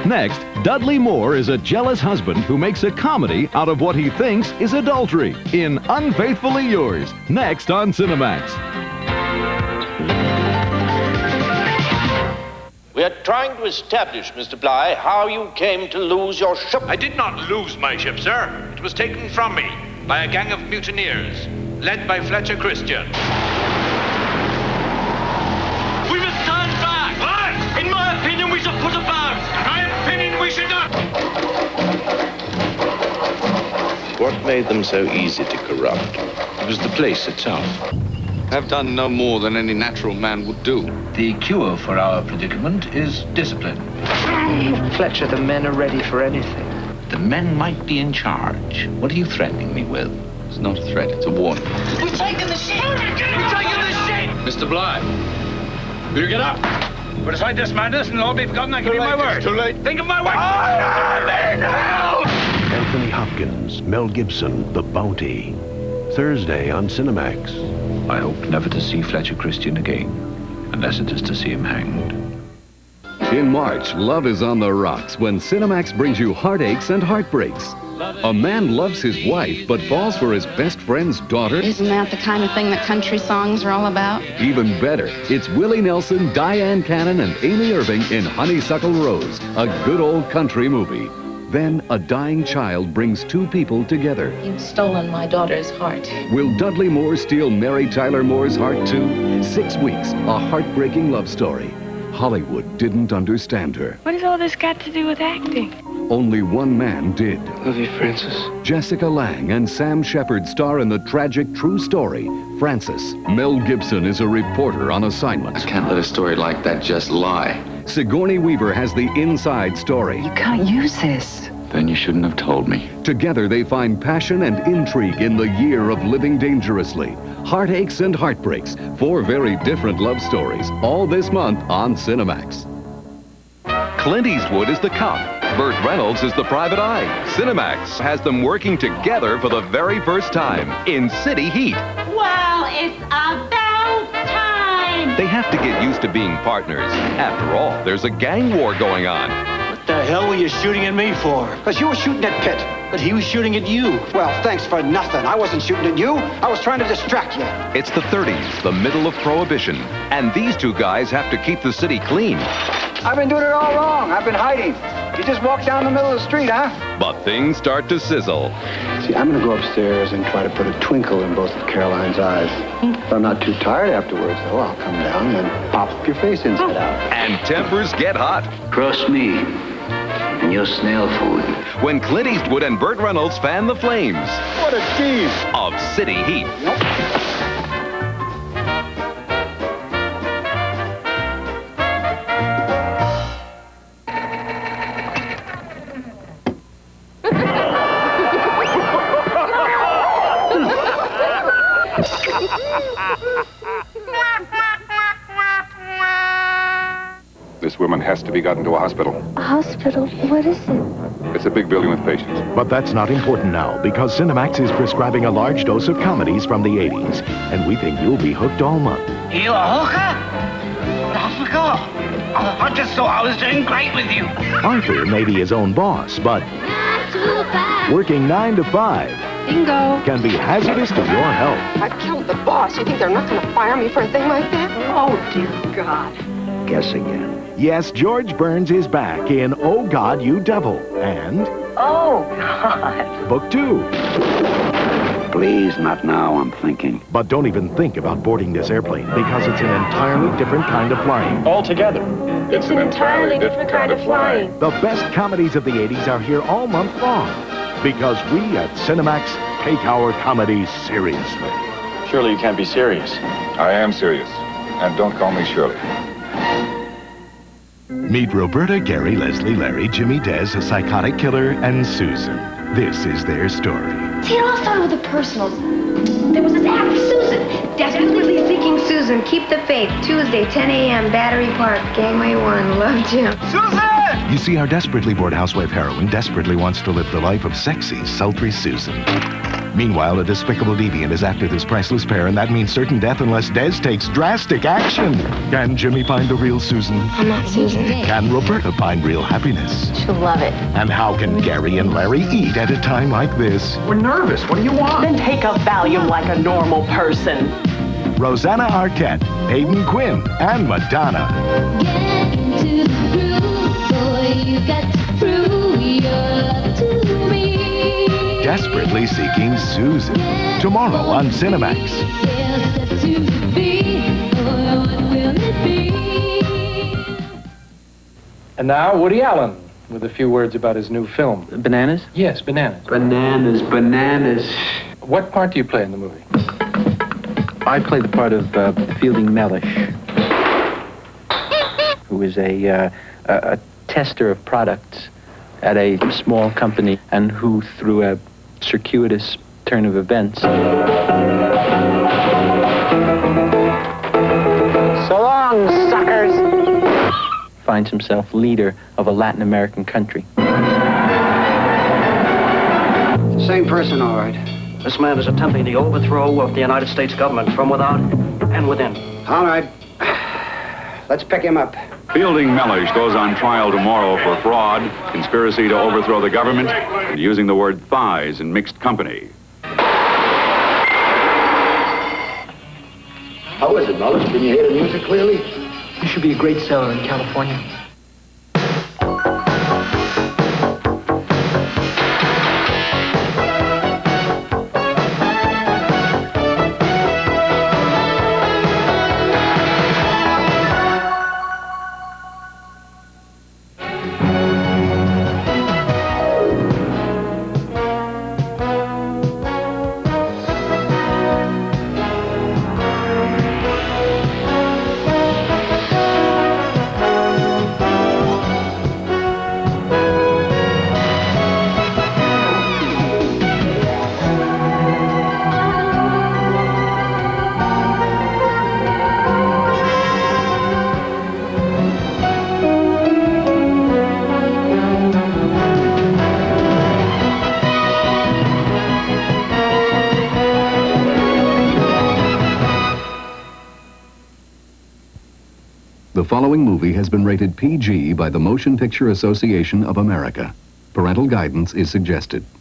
Next, Dudley Moore is a jealous husband who makes a comedy out of what he thinks is adultery in Unfaithfully Yours, next on Cinemax. We are trying to establish, Mr. Bligh, how you came to lose your ship. I did not lose my ship, sir. It was taken from me by a gang of mutineers, led by Fletcher Christian. We must stand back! Aye! In my opinion, we should put about! In my opinion, we should not! What made them so easy to corrupt? It was the place itself. Have done no more than any natural man would do. The cure for our predicament is discipline. Fletcher, the men are ready for anything. The men might be in charge. What are you threatening me with? It's not a threat, it's a warning. We're taking the ship! We're taking the ship! Mr. Bligh, will you get up? Put aside this madness and all be forgotten. I give you my word. Too late. Think of my word. Anthony Hopkins, Mel Gibson, The Bounty. Thursday on Cinemax. I hope never to see Fletcher Christian again, unless it is to see him hanged. In March, love is on the rocks when Cinemax brings you Heartaches and Heartbreaks. A man loves his wife but falls for his best friend's daughter. Isn't that the kind of thing that country songs are all about? Even better, it's Willie Nelson, Diane Cannon, and Amy Irving in Honeysuckle Rose, a good old country movie. Then a dying child brings two people together. You've stolen my daughter's heart. Will Dudley Moore steal Mary Tyler Moore's heart too? 6 weeks, a heartbreaking love story. Hollywood didn't understand her. What has all this got to do with acting? Only one man did. Love you, Francis. Jessica Lange and Sam Shepard star in the tragic true story, Francis. Mel Gibson is a reporter on assignment. I can't let a story like that just lie. Sigourney Weaver has the inside story. You can't use this. Then you shouldn't have told me. Together they find passion and intrigue in the year of living dangerously. Heartaches and Heartbreaks, 4 very different love stories, all this month on Cinemax. Clint Eastwood is the cop. Burt Reynolds is the private eye. Cinemax has them working together for the very first time in City Heat. Well, it's about time! They have to get used to being partners. After all, there's a gang war going on. What the hell were you shooting at me for? Because you were shooting at Pitt. But he was shooting at you. Well, thanks for nothing. I wasn't shooting at you. I was trying to distract you. It's the 30s, the middle of Prohibition, and these two guys have to keep the city clean. I've been doing it all wrong. I've been hiding. You just walk down the middle of the street, huh? But things start to sizzle. See, I'm going to go upstairs and try to put a twinkle in both of Caroline's eyes. If I'm not too tired afterwards, though, I'll come down and pop your face inside out. And tempers get hot. Trust me, and your snail food. When Clint Eastwood and Burt Reynolds fan the flames. What a tease. Of City Heat. This woman has to be gotten to a hospital. A hospital? What is it? It's a big building with patients. But that's not important now, because Cinemax is prescribing a large dose of comedies from the 80s. And we think you'll be hooked all month. You a hooker? I forgot. I just thought I was doing great with you. Arthur may be his own boss, but Not too bad. working 9 to 5 Bingo. can be hazardous to your health. I've killed the boss. You think they're not going to fire me for a thing like that? Oh, dear God. Guess again. Yes, George Burns is back in Oh God, You Devil, and Oh, God. Book 2. Please, not now, I'm thinking. But don't even think about boarding this airplane, because it's an entirely different kind of flying. Altogether. It's an entirely different kind of flying. The best comedies of the 80s are here all month long, because we at Cinemax take our comedies seriously. Surely you can't be serious. I am serious. And don't call me Shirley. Meet Roberta, Gary, Leslie, Larry, Jimmy, Des, a psychotic killer, and Susan. This is their story. See, it all started with the personals. There was this ad for Susan. Desperately seeking Susan. Keep the faith. Tuesday, 10 a.m., Battery Park, Gangway 1. Love, Jim. Susan! You see, our desperately bored housewife heroine desperately wants to live the life of sexy, sultry Susan. Meanwhile, a despicable deviant is after this priceless pair, and that means certain death unless Des takes drastic action. Can Jimmy find the real Susan? I'm not Susan. Can Roberta find real happiness? She'll love it. And how can Gary and Larry eat at a time like this? We're nervous. What do you want? Then take a Valium like a normal person. Rosanna Arquette, Hayden Quinn, and Madonna. Get into the groove, boy, you got to prove your love to me. Desperately seeking Susan. Tomorrow on Cinemax. And now, Woody Allen, with a few words about his new film. Bananas? Yes, Bananas. Bananas, bananas. What part do you play in the movie? I play the part of Fielding Mellish, who is a tester of products at a small company, and who, through a circuitous turn of events... So long, suckers! ...finds himself leader of a Latin American country. The same person, all right. This man is attempting the overthrow of the United States government from without and within. All right. Let's pick him up. Fielding Mellish goes on trial tomorrow for fraud, conspiracy to overthrow the government, and using the word thighs in mixed company. How is it, Mellish? Can you hear the music clearly? You should be a great seller in California. The following movie has been rated PG by the Motion Picture Association of America. Parental guidance is suggested.